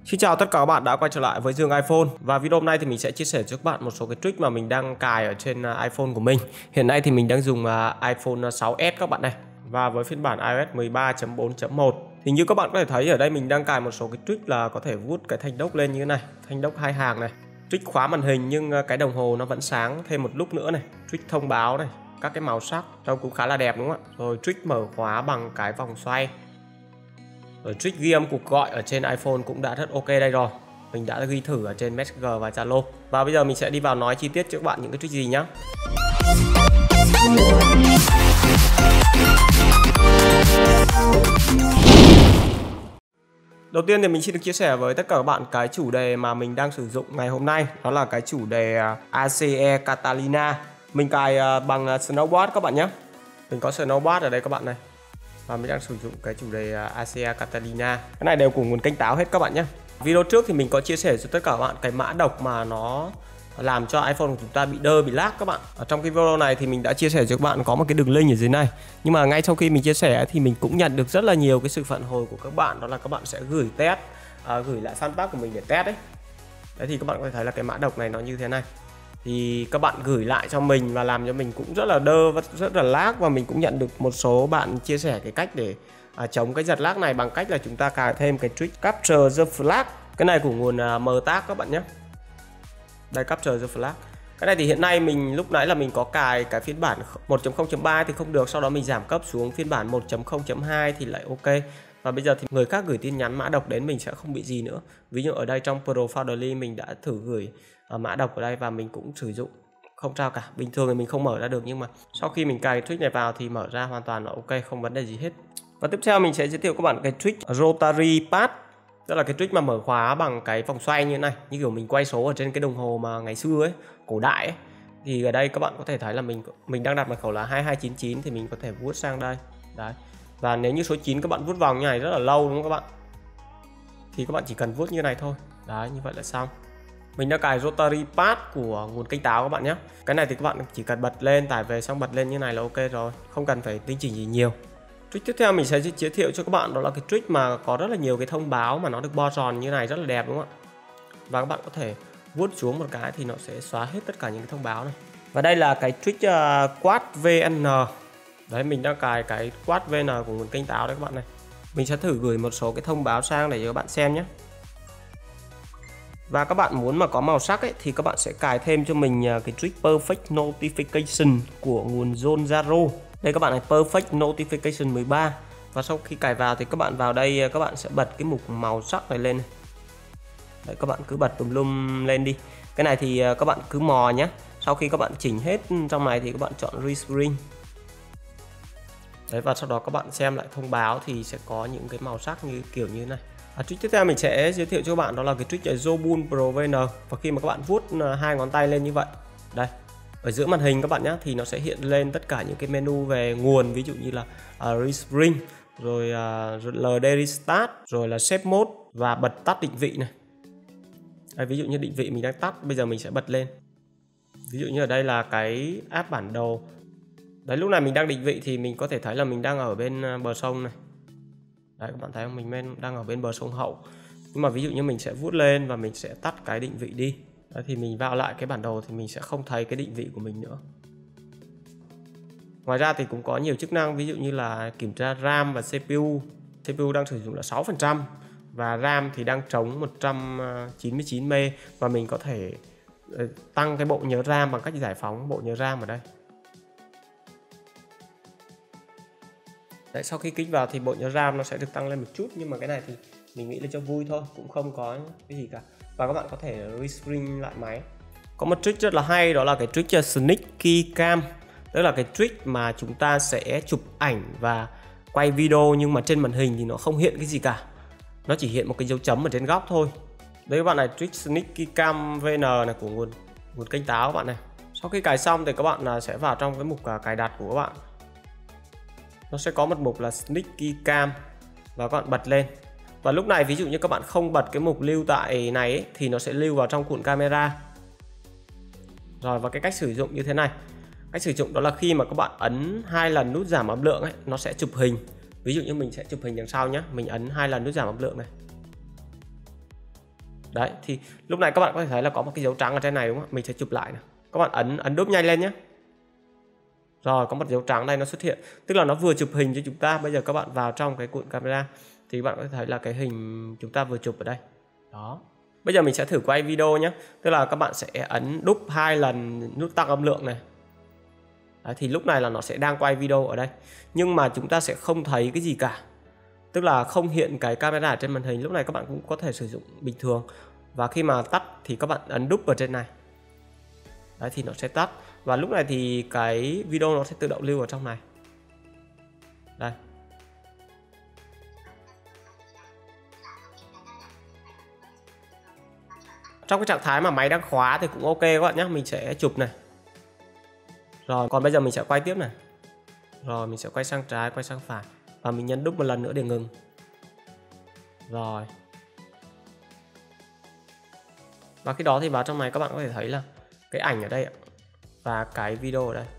Xin chào tất cả các bạn đã quay trở lại với Dương iPhone. Và video hôm nay thì mình sẽ chia sẻ cho các bạn một số cái trick mà mình đang cài ở trên iPhone của mình. Hiện nay thì mình đang dùng iPhone 6s các bạn này. Và với phiên bản iOS 13.4.1 thì như các bạn có thể thấy ở đây mình đang cài một số cái trick là có thể vuốt cái thanh đốc lên như thế này, thanh đốc hai hàng này. Trick khóa màn hình nhưng cái đồng hồ nó vẫn sáng thêm một lúc nữa này. Trick thông báo này, các cái màu sắc trông cũng khá là đẹp đúng không ạ? Rồi trick mở khóa bằng cái vòng xoay. Rồi trick ghi âm cuộc gọi ở trên iPhone cũng đã rất ok đây rồi. Mình đã ghi thử ở trên Messenger và Zalo. Và bây giờ mình sẽ đi vào nói chi tiết cho các bạn những cái trick gì nhé. Đầu tiên thì mình xin được chia sẻ với tất cả các bạn cái chủ đề mà mình đang sử dụng ngày hôm nay. Đó là cái chủ đề ACE Catalina. Mình cài bằng Snowboard các bạn nhé. Mình có Snowboard ở đây các bạn này. Và mình đang sử dụng cái chủ đề ACE Catalina. Cái này đều của nguồn kênh táo hết các bạn nhé. Video trước thì mình có chia sẻ cho tất cả các bạn cái mã độc mà nó làm cho iPhone của chúng ta bị đơ, bị lag các bạn. Ở trong cái video này thì mình đã chia sẻ cho các bạn có một cái đường link ở dưới này. Nhưng mà ngay sau khi mình chia sẻ thì mình cũng nhận được rất là nhiều cái sự phản hồi của các bạn. Đó là các bạn sẽ gửi test, gửi lại fanpage của mình để test đấy. Đấy thì các bạn có thể thấy là cái mã độc này nó như thế này. Thì các bạn gửi lại cho mình và làm cho mình cũng rất là đơ và rất là lag. Và mình cũng nhận được một số bạn chia sẻ cái cách để chống cái giật lag này bằng cách là chúng ta cài thêm cái trick Capture the Flag. Cái này của nguồn MTAG các bạn nhé. Đây, Capture the Flag. Cái này thì hiện nay mình lúc nãy là mình có cài cái phiên bản 1.0.3 thì không được. Sau đó mình giảm cấp xuống phiên bản 1.0.2 thì lại ok. Và bây giờ thì người khác gửi tin nhắn mã độc đến mình sẽ không bị gì nữa. Ví dụ ở đây trong Profoundly mình đã thử gửi mã độc ở đây và mình cũng sử dụng không sao cả. Bình thường thì mình không mở ra được nhưng mà sau khi mình cài trick này vào thì mở ra hoàn toàn là ok, không vấn đề gì hết. Và tiếp theo mình sẽ giới thiệu các bạn cái trick Rotary Pad. Đó là cái trick mà mở khóa bằng cái vòng xoay như thế này, như kiểu mình quay số ở trên cái đồng hồ mà ngày xưa ấy, cổ đại ấy. Thì ở đây các bạn có thể thấy là mình đang đặt mật khẩu là 2299 thì mình có thể vuốt sang đây. Đấy. Và nếu như số 9 các bạn vuốt vòng như này rất là lâu đúng không các bạn? Thì các bạn chỉ cần vuốt như này thôi. Đấy, như vậy là xong. Mình đã cài Rotary Pad của nguồn kênh táo các bạn nhé. Cái này thì các bạn chỉ cần bật lên, tải về xong bật lên như này là ok rồi, không cần phải tinh chỉnh gì nhiều. Trick tiếp theo mình sẽ giới thiệu cho các bạn đó là cái trick mà có rất là nhiều cái thông báo mà nó được bo tròn như này, rất là đẹp đúng không ạ? Và các bạn có thể vuốt xuống một cái thì nó sẽ xóa hết tất cả những cái thông báo này. Và đây là cái trick Quad VN. Đấy, mình đang cài cái Quad VN của nguồn kênh táo đấy các bạn này. Mình sẽ thử gửi một số cái thông báo sang để cho các bạn xem nhé. Và các bạn muốn mà có màu sắc ấy thì các bạn sẽ cài thêm cho mình cái trick Perfect Notification của nguồn Zone Zaro. Đây các bạn này, Perfect Notification 13. Và sau khi cài vào thì các bạn vào đây, các bạn sẽ bật cái mục màu sắc này lên này. Đấy, các bạn cứ bật tùm lum lên đi. Cái này thì các bạn cứ mò nhé. Sau khi các bạn chỉnh hết trong này thì các bạn chọn Restring. Đấy, và sau đó các bạn xem lại thông báo thì sẽ có những cái màu sắc như kiểu như thế này. Trick tiếp theo mình sẽ giới thiệu cho các bạn đó là cái trick Zobun Pro VN. Và khi mà các bạn vuốt hai ngón tay lên như vậy, đây, ở giữa màn hình các bạn nhé, thì nó sẽ hiện lên tất cả những cái menu về nguồn, ví dụ như là Respring, rồi LD Restart, rồi là Shape Mode và bật tắt định vị này. Đây, ví dụ như định vị mình đang tắt, bây giờ mình sẽ bật lên. Ví dụ như ở đây là cái app bản đồ. Đấy, lúc này mình đang định vị thì mình có thể thấy là mình đang ở bên bờ sông này. Đấy, các bạn thấy không? Mình đang ở bên bờ sông Hậu. Nhưng mà ví dụ như mình sẽ vuốt lên và mình sẽ tắt cái định vị đi. Đấy, thì mình vào lại cái bản đồ thì mình sẽ không thấy cái định vị của mình nữa. Ngoài ra thì cũng có nhiều chức năng, ví dụ như là kiểm tra RAM và CPU. CPU đang sử dụng là 6% và RAM thì đang trống 199 MB. Và mình có thể tăng cái bộ nhớ RAM bằng cách giải phóng bộ nhớ RAM ở đây. Đấy, sau khi kích vào thì bộ nhớ RAM nó sẽ được tăng lên một chút, nhưng mà cái này thì mình nghĩ là cho vui thôi, cũng không có cái gì cả. Và các bạn có thể restring lại máy. Có một trick rất là hay, đó là cái trick Sneaky Cam. Tức là cái trick mà chúng ta sẽ chụp ảnh và quay video nhưng mà trên màn hình thì nó không hiện cái gì cả. Nó chỉ hiện một cái dấu chấm ở trên góc thôi. Đấy các bạn này, trick Sneaky Cam VN này của nguồn kênh táo các bạn này. Sau khi cài xong thì các bạn sẽ vào trong cái mục cài đặt của các bạn. Nó sẽ có một mục là Sneaky Cam và các bạn bật lên. Và lúc này ví dụ như các bạn không bật cái mục lưu tại này ấy, thì nó sẽ lưu vào trong cuộn camera. Rồi, và cái cách sử dụng như thế này. Cách sử dụng đó là khi mà các bạn ấn 2 lần nút giảm âm lượng ấy, nó sẽ chụp hình. Ví dụ như mình sẽ chụp hình đằng sau nhé. Mình ấn 2 lần nút giảm âm lượng này. Đấy, thì lúc này các bạn có thể thấy là có một cái dấu trắng ở trên này đúng không? Mình sẽ chụp lại này. Các bạn ấn đúp nhanh lên nhé. Rồi, có một dấu trắng đây nó xuất hiện, tức là nó vừa chụp hình cho chúng ta. Bây giờ các bạn vào trong cái cuộn camera thì bạn có thể thấy là cái hình chúng ta vừa chụp ở đây. Đó. Bây giờ mình sẽ thử quay video nhé. Tức là các bạn sẽ ấn đúp 2 lần nút tăng âm lượng này. Đấy, thì lúc này là nó sẽ đang quay video ở đây. Nhưng mà chúng ta sẽ không thấy cái gì cả. Tức là không hiện cái camera ở trên màn hình. Lúc này các bạn cũng có thể sử dụng bình thường. Và khi mà tắt thì các bạn ấn đúp ở trên này. Đấy, thì nó sẽ tắt. Và lúc này thì cái video nó sẽ tự động lưu ở trong này. Đây. Trong cái trạng thái mà máy đang khóa thì cũng ok các bạn nhé. Mình sẽ chụp này. Rồi, còn bây giờ mình sẽ quay tiếp này. Rồi, mình sẽ quay sang trái, quay sang phải. Và mình nhấn đúp một lần nữa để ngừng. Rồi. Và khi đó thì vào trong này các bạn có thể thấy là cái ảnh ở đây ạ. Và cái video ở đây.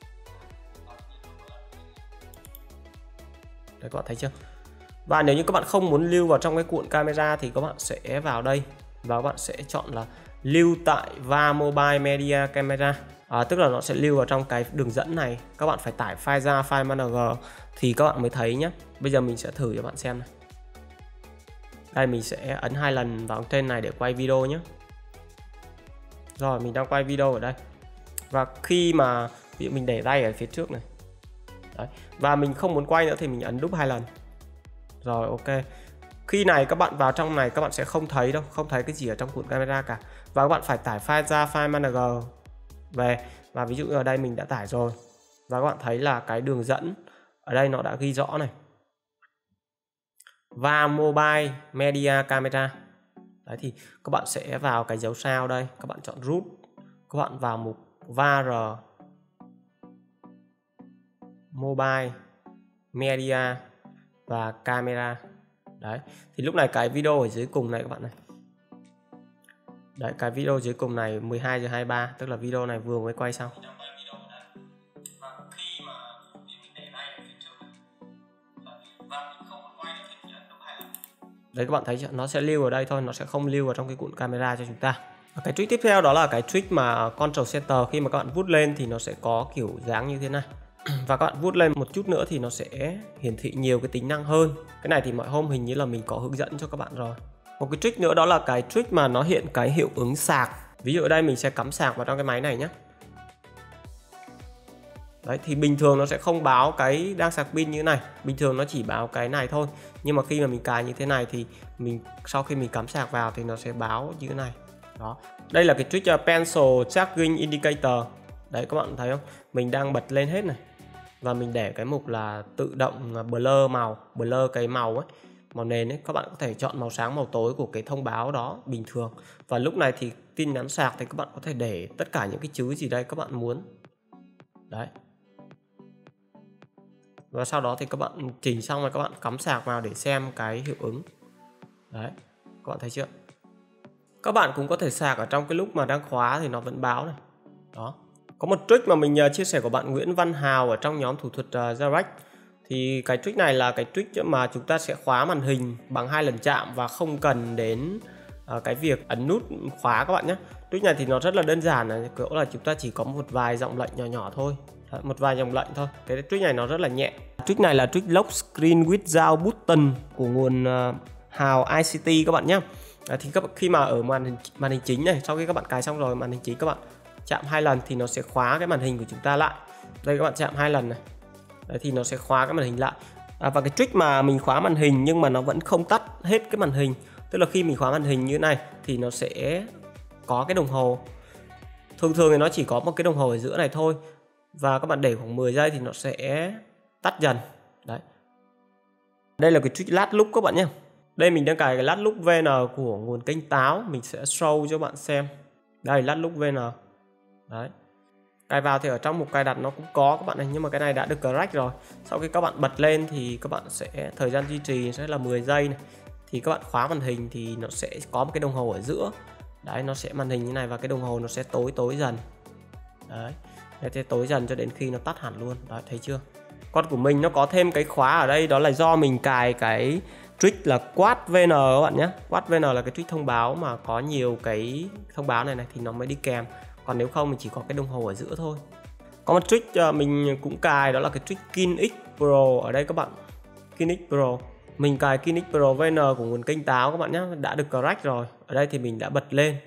Đấy, các bạn thấy chưa? Và nếu như các bạn không muốn lưu vào trong cái cuộn camera thì các bạn sẽ vào đây. Và các bạn sẽ chọn là lưu tại VA Mobile Media Camera. Tức là nó sẽ lưu vào trong cái đường dẫn này. Các bạn phải tải file ra, file manager thì các bạn mới thấy nhé. Bây giờ mình sẽ thử cho bạn xem này. Đây, mình sẽ ấn 2 lần vào trên này để quay video nhé. Rồi, mình đang quay video ở đây. Và khi mà ví dụ mình để tay ở phía trước này. Đấy. Và mình không muốn quay nữa thì mình ấn đúp 2 lần. Rồi, ok. Khi này các bạn vào trong này các bạn sẽ không thấy đâu, không thấy cái gì ở trong cuộn camera cả. Và các bạn phải tải file ra, file manager về. Và ví dụ ở đây mình đã tải rồi. Và các bạn thấy là cái đường dẫn ở đây nó đã ghi rõ này. VA Mobile Media Camera. Đấy, thì các bạn sẽ vào cái dấu sao đây, các bạn chọn root, các bạn vào mục VAR Mobile Media và Camera. Đấy, thì lúc này cái video ở dưới cùng này các bạn này. Đấy, cái video dưới cùng này 12 giờ 23, tức là video này vừa mới quay xong. Đấy, các bạn thấy nó sẽ lưu ở đây thôi, nó sẽ không lưu vào trong cái cuộn camera cho chúng ta. Cái trick tiếp theo đó là cái trick mà Control Center, khi mà các bạn vút lên thì nó sẽ có kiểu dáng như thế này. Và các bạn vút lên một chút nữa thì nó sẽ hiển thị nhiều cái tính năng hơn. Cái này thì mọi hôm hình như là mình có hướng dẫn cho các bạn rồi. Một cái trick nữa đó là cái trick mà nó hiện cái hiệu ứng sạc. Ví dụ ở đây mình sẽ cắm sạc vào trong cái máy này nhé. Đấy, thì bình thường nó sẽ không báo cái đang sạc pin như thế này. Bình thường nó chỉ báo cái này thôi. Nhưng mà khi mà mình cài như thế này thì sau khi mình cắm sạc vào thì nó sẽ báo như thế này. Đó. Đây là cái trick Pencil Charging Indicator. Đấy, các bạn thấy không? Mình đang bật lên hết này. Và mình để cái mục là tự động blur màu, blur cái màu ấy, màu nền ấy. Các bạn có thể chọn màu sáng, màu tối của cái thông báo đó bình thường. Và lúc này thì tin nhắn sạc thì các bạn có thể để tất cả những cái chữ gì đây các bạn muốn. Đấy. Và sau đó thì các bạn chỉnh xong rồi các bạn cắm sạc vào để xem cái hiệu ứng. Đấy, các bạn thấy chưa? Các bạn cũng có thể sạc ở trong cái lúc mà đang khóa thì nó vẫn báo này. Đó. Có một trick mà mình chia sẻ của bạn Nguyễn Văn Hào ở trong nhóm thủ thuật Zarex. Thì cái trick này là cái trick mà chúng ta sẽ khóa màn hình bằng 2 lần chạm và không cần đến cái việc ấn nút khóa các bạn nhé. Trick này thì nó rất là đơn giản, là kiểu là chúng ta chỉ có một vài dòng lệnh nhỏ nhỏ thôi. Một vài dòng lệnh thôi. Cái trick này nó rất là nhẹ. Trick này là trick Lock Screen Without Button của nguồn Hào ICT các bạn nhé. Thì khi mà ở màn hình chính này, sau khi các bạn cài xong rồi màn hình chính, các bạn chạm 2 lần thì nó sẽ khóa cái màn hình của chúng ta lại. Đây, các bạn chạm 2 lần này. Đấy, thì nó sẽ khóa cái màn hình lại. Và cái trick mà mình khóa màn hình nhưng mà nó vẫn không tắt hết cái màn hình. Tức là khi mình khóa màn hình như thế này thì nó sẽ có cái đồng hồ. Thường thì nó chỉ có một cái đồng hồ ở giữa này thôi. Và các bạn để khoảng 10 giây thì nó sẽ tắt dần. Đấy. Đây là cái trick lát lúc các bạn nhé. Đây mình đang cài cái lát lúc VN của nguồn kênh Táo. Mình sẽ show cho bạn xem. Đây, lát lúc VN. Đấy. Cài vào thì ở trong mục cài đặt nó cũng có các bạn này, nhưng mà cái này đã được crack rồi. Sau khi các bạn bật lên thì các bạn sẽ thời gian duy trì sẽ là 10 giây này. Thì các bạn khóa màn hình thì nó sẽ có một cái đồng hồ ở giữa. Đấy, nó sẽ màn hình như này và cái đồng hồ nó sẽ tối dần. Đấy. Nó sẽ tối dần cho đến khi nó tắt hẳn luôn. Đấy, thấy chưa? Con của mình nó có thêm cái khóa ở đây, đó là do mình cài cái Trick là quát VN các bạn nhé. Quát VN là cái trick thông báo mà có nhiều cái thông báo này thì nó mới đi kèm. Còn nếu không thì chỉ có cái đồng hồ ở giữa thôi. Có một trick mình cũng cài, đó là cái trick KinX Pro ở đây các bạn. KinX Pro. Mình cài KinX Pro VN của nguồn kênh táo các bạn nhé, đã được crack rồi. Ở đây thì mình đã bật lên.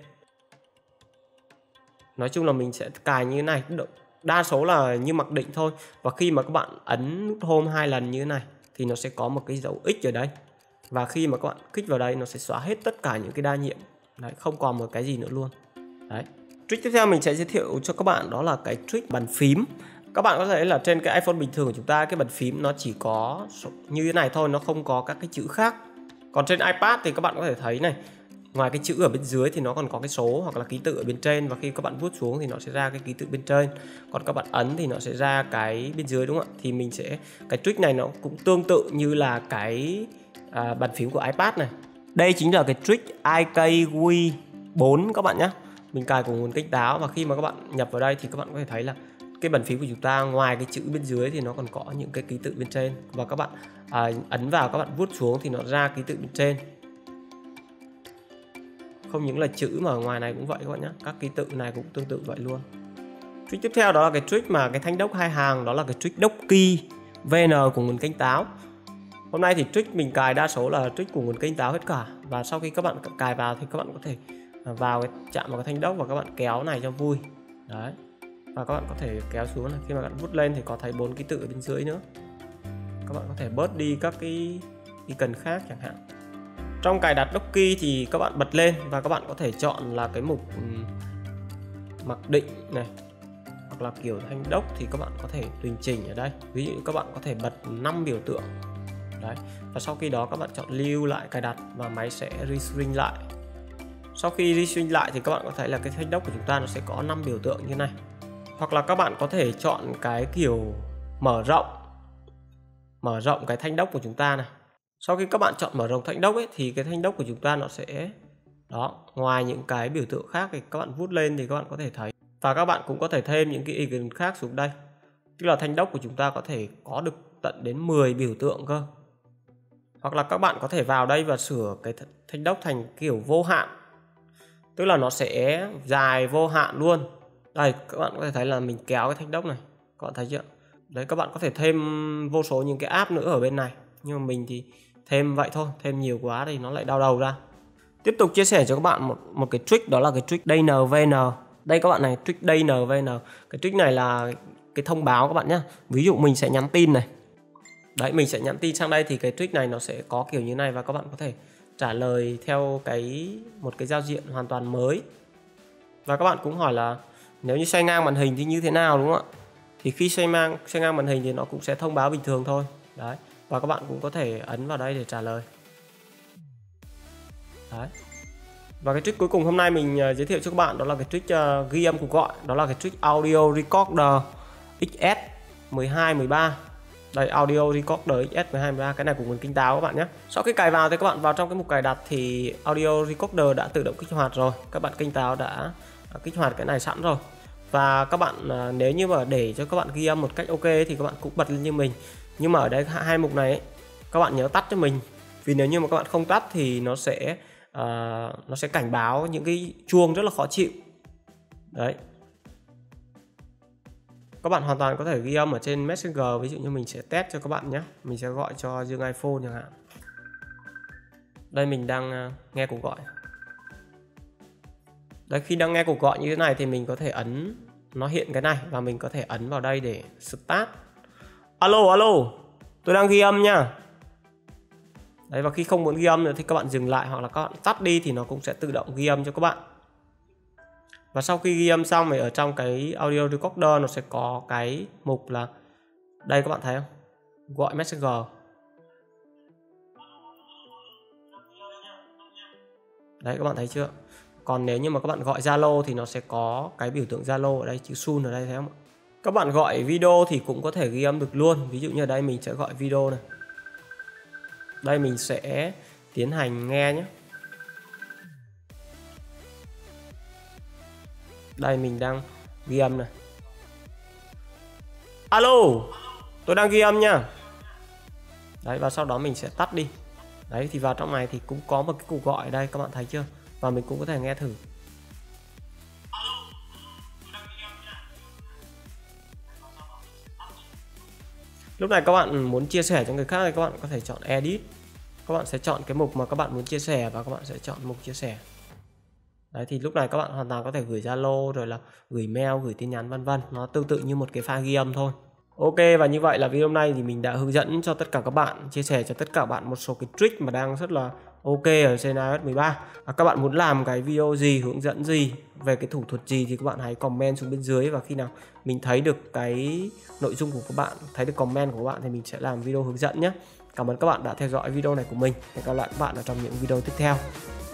Nói chung là mình sẽ cài như thế này, đa số là như mặc định thôi. Và khi mà các bạn ấn nút home 2 lần như thế này thì nó sẽ có một cái dấu X ở đây. Và khi mà các bạn kích vào đây nó sẽ xóa hết tất cả những cái đa nhiệm. Đấy, không còn một cái gì nữa luôn. Đấy. Trick tiếp theo mình sẽ giới thiệu cho các bạn đó là cái trick bàn phím. Các bạn có thể là trên cái iPhone bình thường của chúng ta, cái bàn phím nó chỉ có như thế này thôi, nó không có các cái chữ khác. Còn trên iPad thì các bạn có thể thấy này, ngoài cái chữ ở bên dưới thì nó còn có cái số hoặc là ký tự ở bên trên, và khi các bạn vuốt xuống thì nó sẽ ra cái ký tự bên trên. Còn các bạn ấn thì nó sẽ ra cái bên dưới, đúng không ạ? Thì mình sẽ, cái trick này nó cũng tương tự như là cái bàn phím của iPad này. Đây chính là cái trick IK 4 các bạn nhé. Mình cài của nguồn kênh táo, và khi mà các bạn nhập vào đây thì các bạn có thể thấy là cái bàn phím của chúng ta ngoài cái chữ bên dưới thì nó còn có những cái ký tự bên trên, và các bạn ấn vào, các bạn vuốt xuống thì nó ra ký tự bên trên. Không những là chữ mà ngoài này cũng vậy các bạn nhé, các ký tự này cũng tương tự vậy luôn. Trick tiếp theo đó là cái trick mà cái thanh đốc 2 hàng, đó là cái trick đốc key VN của nguồn kênh táo. Hôm nay thì trick mình cài đa số là trick của nguồn kênh táo hết cả, và sau khi các bạn cài vào thì các bạn có thể vào chạm vào cái thanh đốc và các bạn kéo này cho vui. Đấy. Và các bạn có thể kéo xuống này, khi mà bạn vút lên thì có thấy 4 ký tự ở bên dưới nữa. Các bạn có thể bớt đi các cái icon khác chẳng hạn. Trong cài đặt đốc key thì các bạn bật lên và các bạn có thể chọn là cái mục mặc định này, hoặc là kiểu thanh đốc thì các bạn có thể tùy chỉnh ở đây. Ví dụ các bạn có thể bật 5 biểu tượng. Đấy. Và sau khi đó các bạn chọn lưu lại cài đặt và máy sẽ restring lại. Sau khi restring lại thì các bạn có thấy là cái thanh đốc của chúng ta nó sẽ có 5 biểu tượng như này. Hoặc là các bạn có thể chọn cái kiểu mở rộng cái thanh đốc của chúng ta này. Sau khi các bạn chọn mở rộng thanh đốc ấy, thì cái thanh đốc của chúng ta nó sẽ đó, ngoài những cái biểu tượng khác thì các bạn vút lên thì các bạn có thể thấy. Và các bạn cũng có thể thêm những cái icon khác xuống đây. Tức là thanh đốc của chúng ta có thể có được tận đến 10 biểu tượng cơ. Hoặc là các bạn có thể vào đây và sửa cái thanh đốc thành kiểu vô hạn. Tức là nó sẽ dài vô hạn luôn. Đây, các bạn có thể thấy là mình kéo cái thanh đốc này. Các bạn thấy chưa? Đấy, các bạn có thể thêm vô số những cái app nữa ở bên này. Nhưng mà mình thì thêm vậy thôi, thêm nhiều quá thì nó lại đau đầu ra. Tiếp tục chia sẻ cho các bạn một cái trick, đó là cái trick DNVN. Đây các bạn này, trick DNVN. Cái trick này là cái thông báo các bạn nhé. Ví dụ mình sẽ nhắn tin này. Đấy, mình sẽ nhắn tin sang đây thì cái trick này nó sẽ có kiểu như này, và các bạn có thể trả lời theo một cái giao diện hoàn toàn mới. Và các bạn cũng hỏi là nếu như xoay ngang màn hình thì như thế nào, đúng không ạ? Thì khi xoay ngang màn hình thì nó cũng sẽ thông báo bình thường thôi. Đấy. Và các bạn cũng có thể ấn vào đây để trả lời. Đấy. Và cái trick cuối cùng hôm nay mình giới thiệu cho các bạn đó là cái trick ghi âm cuộc gọi, đó là cái trick Audio Recorder XS1213. Đây, Audio Recorder XS1213, cái này của nguồn kênh táo các bạn nhé. Sau khi cài vào thì các bạn vào trong cái mục cài đặt thì Audio Recorder đã tự động kích hoạt rồi. Các bạn kênh táo đã kích hoạt cái này sẵn rồi. Và các bạn nếu như mà để cho các bạn ghi âm một cách ok thì các bạn cũng bật lên như mình. Nhưng mà ở đây hai mục này ấy, các bạn nhớ tắt cho mình. Vì nếu như mà các bạn không tắt thì nó sẽ cảnh báo những cái chuông rất là khó chịu. Đấy. Các bạn hoàn toàn có thể ghi âm ở trên Messenger. Ví dụ như mình sẽ test cho các bạn nhé. Mình sẽ gọi cho riêng iPhone chẳng hạn. Đây mình đang nghe cuộc gọi. Đấy, khi đang nghe cuộc gọi như thế này thì mình có thể ấn, nó hiện cái này, và mình có thể ấn vào đây để start. Alo, alo, tôi đang ghi âm nha. Đấy, và khi không muốn ghi âm nữa thì các bạn dừng lại, hoặc là các bạn tắt đi thì nó cũng sẽ tự động ghi âm cho các bạn. Và sau khi ghi âm xong thì ở trong cái Audio Recorder nó sẽ có cái mục là đây, các bạn thấy không? Gọi Messenger. Đấy, các bạn thấy chưa? Còn nếu như mà các bạn gọi Zalo thì nó sẽ có cái biểu tượng Zalo ở đây, chữ Sun ở đây, thấy không? Các bạn gọi video thì cũng có thể ghi âm được luôn. Ví dụ như ở đây mình sẽ gọi video này. Đây mình sẽ tiến hành nghe nhé. Đây mình đang ghi âm này. Alo, tôi đang ghi âm nha. Đấy, và sau đó mình sẽ tắt đi. Đấy, thì vào trong này thì cũng có một cái cuộc gọi ở đây, các bạn thấy chưa? Và mình cũng có thể nghe thử. Lúc này các bạn muốn chia sẻ cho người khác thì các bạn có thể chọn edit. Các bạn sẽ chọn cái mục mà các bạn muốn chia sẻ và các bạn sẽ chọn mục chia sẻ. Đấy, thì lúc này các bạn hoàn toàn có thể gửi Zalo, rồi là gửi mail, gửi tin nhắn vân vân. Nó tương tự như một cái file ghi âm thôi. Ok, và như vậy là video hôm nay thì mình đã hướng dẫn cho tất cả các bạn, chia sẻ cho tất cả các bạn một số cái trick mà đang rất là ok ở trên iOS 13. Các bạn muốn làm cái video gì, hướng dẫn gì, về cái thủ thuật gì thì các bạn hãy comment xuống bên dưới, và khi nào mình thấy được cái nội dung của các bạn, thấy được comment của các bạn thì mình sẽ làm video hướng dẫn nhé. Cảm ơn các bạn đã theo dõi video này của mình. Hẹn gặp lại các bạn ở trong những video tiếp theo.